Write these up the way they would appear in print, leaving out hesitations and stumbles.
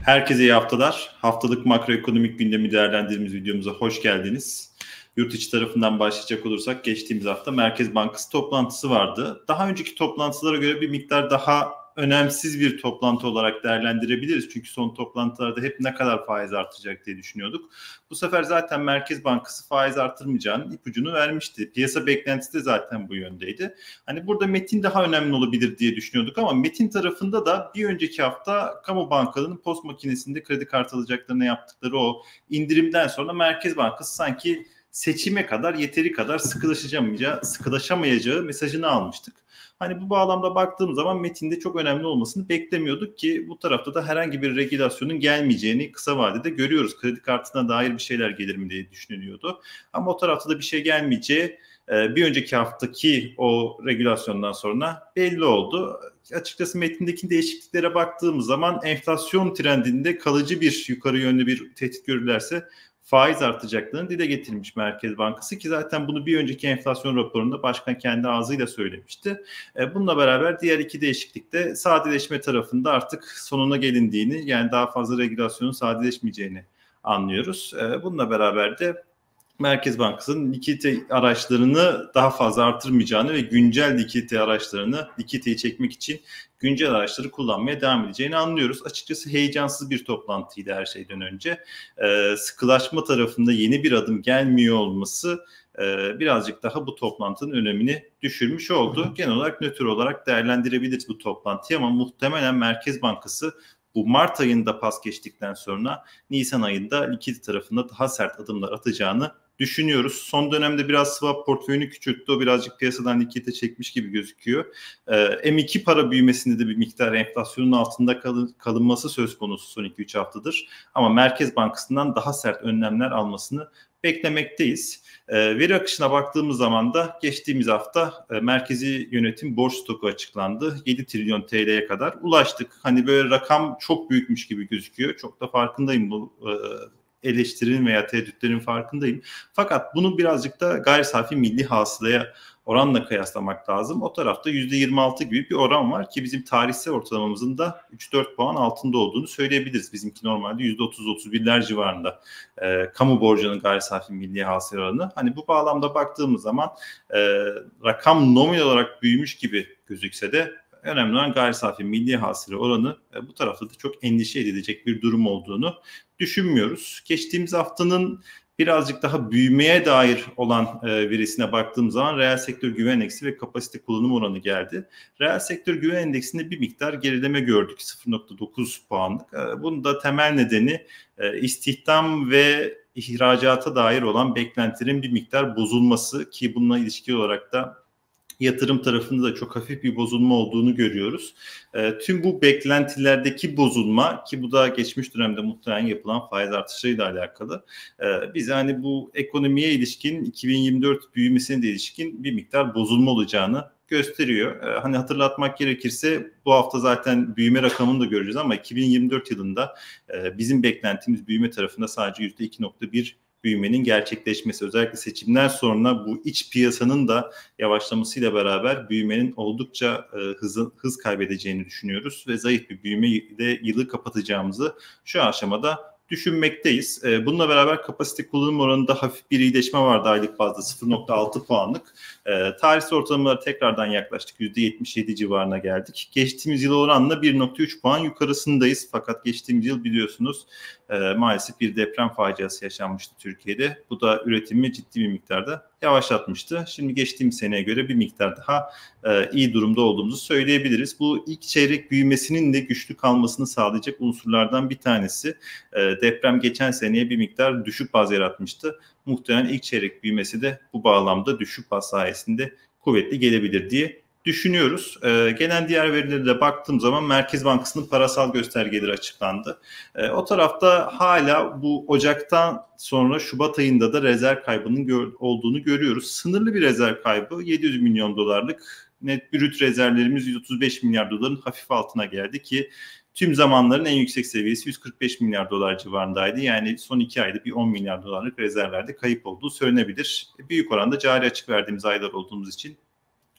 Herkese iyi haftalar. Haftalık makroekonomik gündemi değerlendirdiğimiz videomuza hoş geldiniz. Yurt içi tarafından başlayacak olursak geçtiğimiz hafta Merkez Bankası toplantısı vardı. Daha önceki toplantılara göre bir miktar daha önemsiz bir toplantı olarak değerlendirebiliriz. Çünkü son toplantılarda hep ne kadar faiz artacak diye düşünüyorduk. Bu sefer zaten Merkez Bankası faiz artırmayacağının ipucunu vermişti. Piyasa beklentisi de zaten bu yöndeydi. Hani burada metin daha önemli olabilir diye düşünüyorduk ama metin tarafında da bir önceki hafta kamu bankalarının post makinesinde kredi kartı alacaklarına yaptıkları o indirimden sonra Merkez Bankası sanki seçime kadar yeteri kadar sıkılaşamayacağı mesajını almıştık. Hani bu bağlamda baktığım zaman metinde çok önemli olmasını beklemiyorduk ki bu tarafta da herhangi bir regülasyonun gelmeyeceğini kısa vadede görüyoruz. Kredi kartına dair bir şeyler gelir mi diye düşünülüyordu. Ama o tarafta da bir şey gelmeyeceği bir önceki haftaki o regülasyondan sonra belli oldu. Açıkçası metindeki değişikliklere baktığımız zaman enflasyon trendinde kalıcı bir yukarı yönlü bir tehdit görürlerse faiz artacaklarını dile getirmiş Merkez Bankası ki zaten bunu bir önceki enflasyon raporunda başkan kendi ağzıyla söylemişti. Bununla beraber diğer iki değişiklikte sadeleşme tarafında artık sonuna gelindiğini, yani daha fazla regülasyonun sadeleşmeyeceğini anlıyoruz. Bununla beraber de Merkez Bankası'nın likidite araçlarını daha fazla artırmayacağını ve güncel likiditeyi çekmek için güncel araçları kullanmaya devam edeceğini anlıyoruz. Açıkçası heyecansız bir toplantıydı her şeyden önce. Sıkılaşma tarafında yeni bir adım gelmiyor olması birazcık daha bu toplantının önemini düşürmüş oldu. Genel olarak nötr olarak değerlendirebiliriz bu toplantıyı ama muhtemelen Merkez Bankası bu Mart ayında pas geçtikten sonra Nisan ayında likidite tarafında daha sert adımlar atacağını düşünüyoruz. Son dönemde biraz swap portföyünü küçülttü. O birazcık piyasadan likidite çekmiş gibi gözüküyor. M2 para büyümesinde de bir miktar enflasyonun altında kalınması söz konusu son 2-3 haftadır. Ama Merkez Bankası'ndan daha sert önlemler almasını beklemekteyiz. Veri akışına baktığımız zaman da geçtiğimiz hafta merkezi yönetim borç stoku açıklandı. 7 trilyon TL'ye kadar ulaştık. Hani böyle rakam çok büyükmüş gibi gözüküyor. Çok da farkındayım bu eleştirinin veya tereddütlerin farkındayım. Fakat bunu birazcık da gayri safi milli hasılaya oranla kıyaslamak lazım. O tarafta %26 gibi bir oran var ki bizim tarihsel ortalamamızın da 3-4 puan altında olduğunu söyleyebiliriz. Bizimki normalde %30-31'ler civarında kamu borcunun gayri safi milli hasıla oranı. Hani bu bağlamda baktığımız zaman rakam nominal olarak büyümüş gibi gözükse de önemli olan gayri safi milli hasıla oranı bu tarafta da çok endişe edilecek bir durum olduğunu düşünmüyoruz. Geçtiğimiz haftanın birazcık daha büyümeye dair olan verisine baktığım zaman reel sektör güven endeksi ve kapasite kullanım oranı geldi. Reel sektör güven endeksinde bir miktar gerileme gördük, 0.9 puanlık. Bunun da temel nedeni istihdam ve ihracata dair olan beklentilerin bir miktar bozulması ki bununla ilişkili olarak da yatırım tarafında da çok hafif bir bozulma olduğunu görüyoruz. Tüm bu beklentilerdeki bozulma ki bu da geçmiş dönemde muhtemelen yapılan faiz artışlarıyla alakalı. Biz hani bu ekonomiye ilişkin 2024 büyümesine de ilişkin bir miktar bozulma olacağını gösteriyor. Hani hatırlatmak gerekirse bu hafta zaten büyüme rakamını da göreceğiz ama 2024 yılında bizim beklentimiz büyüme tarafında sadece %2.1 büyümenin gerçekleşmesi, özellikle seçimden sonra bu iç piyasanın da yavaşlamasıyla beraber büyümenin oldukça hız kaybedeceğini düşünüyoruz ve zayıf bir büyümeyle yılı kapatacağımızı şu aşamada düşünmekteyiz. Bununla beraber kapasite kullanım oranında hafif bir iyileşme vardı aylık bazda 0.6 puanlık. Tarihsel ortalamalara tekrardan yaklaştık. %77 civarına geldik. Geçtiğimiz yıl oranla 1.3 puan yukarısındayız. Fakat geçtiğimiz yıl biliyorsunuz maalesef bir deprem faciası yaşanmıştı Türkiye'de. Bu da üretimi ciddi bir miktarda yavaşlatmıştı. Şimdi geçtiğimiz seneye göre bir miktar daha iyi durumda olduğumuzu söyleyebiliriz. Bu ilk çeyrek büyümesinin de güçlü kalmasını sağlayacak unsurlardan bir tanesi. Deprem geçen seneye bir miktar düşük baz yaratmıştı. Muhtemelen ilk çeyrek büyümesi de bu bağlamda düşük baz sayesinde kuvvetli gelebilir diye düşünüyoruz. Gelen diğer verilere de baktığım zaman Merkez Bankası'nın parasal göstergeleri açıklandı. O tarafta hala bu Ocak'tan sonra Şubat ayında da rezerv kaybının olduğunu görüyoruz. Sınırlı bir rezerv kaybı, 700 milyon dolarlık net brüt rezervlerimiz 135 milyar doların hafif altına geldi ki tüm zamanların en yüksek seviyesi 145 milyar dolar civarındaydı. Yani son 2 ayda bir 10 milyar dolarlık rezervlerde kayıp olduğu söylenebilir. Büyük oranda cari açık verdiğimiz aylar olduğumuz için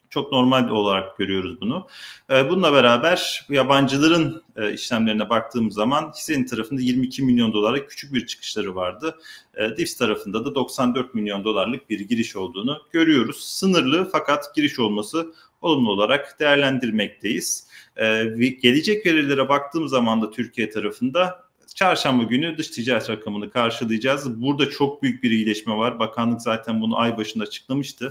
Çok normal olarak görüyoruz bunu. Bununla beraber yabancıların işlemlerine baktığımız zaman hissenin tarafında 22 milyon dolarlık küçük bir çıkışları vardı. DIPS tarafında da 94 milyon dolarlık bir giriş olduğunu görüyoruz. Sınırlı fakat giriş olması olumlu olarak değerlendirmekteyiz. Gelecek verilere baktığım zaman da Türkiye tarafında çarşamba günü dış ticaret rakamını karşılayacağız. Burada çok büyük bir iyileşme var. Bakanlık zaten bunu ay başında açıklamıştı.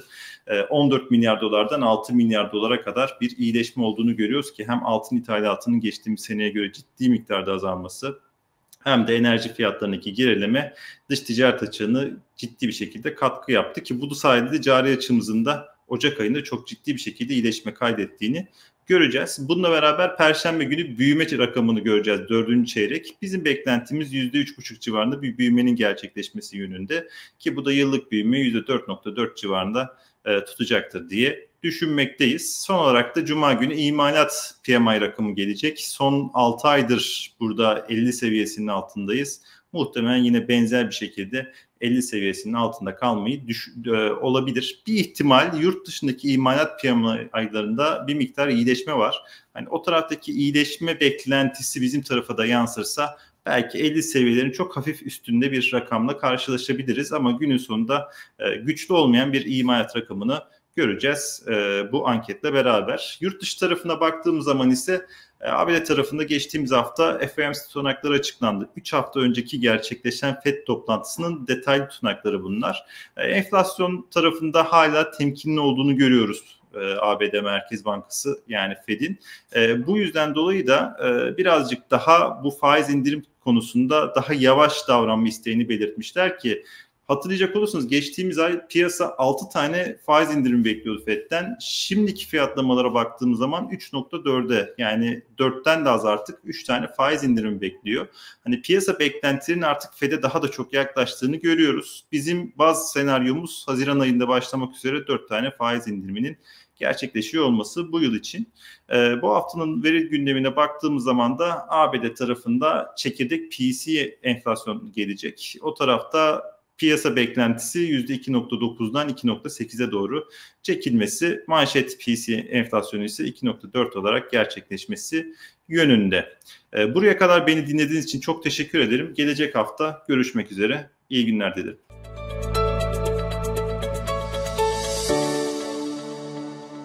14 milyar dolardan 6 milyar dolara kadar bir iyileşme olduğunu görüyoruz ki hem altın ithalatının geçtiğimiz seneye göre ciddi miktarda azalması hem de enerji fiyatlarındaki gerileme dış ticaret açığını ciddi bir şekilde katkı yaptı ki bu sayede de cari açığımızın da Ocak ayında çok ciddi bir şekilde iyileşme kaydettiğini göreceğiz. Bununla beraber Perşembe günü büyüme rakamını göreceğiz 4. çeyrek. Bizim beklentimiz %3,5 civarında bir büyümenin gerçekleşmesi yönünde ki bu da yıllık büyüme %4,4 civarında tutacaktır diye düşünmekteyiz. Son olarak da Cuma günü imalat PMI rakamı gelecek. Son 6 aydır burada 50 seviyesinin altındayız. Muhtemelen yine benzer bir şekilde 50 seviyesinin altında kalmayı olabilir. Bir ihtimal yurt dışındaki imalat PMI'larında bir miktar iyileşme var. Hani o taraftaki iyileşme beklentisi bizim tarafa da yansırsa belki 50 seviyelerin çok hafif üstünde bir rakamla karşılaşabiliriz. Ama günün sonunda güçlü olmayan bir imalat rakamını göreceğiz bu anketle beraber. Yurt dışı tarafına baktığımız zaman ise ABD tarafında geçtiğimiz hafta FOMC tutanakları açıklandı. 3 hafta önceki gerçekleşen FED toplantısının detaylı tutanakları bunlar. Enflasyon tarafında hala temkinli olduğunu görüyoruz. ABD Merkez Bankası yani Fed'in. Bu yüzden dolayı da birazcık daha bu faiz indirim konusunda daha yavaş davranma isteğini belirtmişler ki hatırlayacak olursanız geçtiğimiz ay piyasa 6 tane faiz indirimi bekliyordu Fed'den. Şimdiki fiyatlamalara baktığımız zaman 3,4'e yani 4'ten de az artık 3 tane faiz indirimi bekliyor. Hani piyasa beklentilerinin artık Fed'e daha da çok yaklaştığını görüyoruz. Bizim bazı senaryomuz Haziran ayında başlamak üzere 4 tane faiz indiriminin gerçekleşiyor olması bu yıl için. Bu haftanın veri gündemine baktığımız zaman da ABD tarafında çekirdek PCE enflasyon gelecek. O tarafta piyasa beklentisi %2,9'dan 2,8'e doğru çekilmesi, manşet PCE enflasyonu ise 2,4 olarak gerçekleşmesi yönünde. Buraya kadar beni dinlediğiniz için çok teşekkür ederim. Gelecek hafta görüşmek üzere. İyi günler dilerim.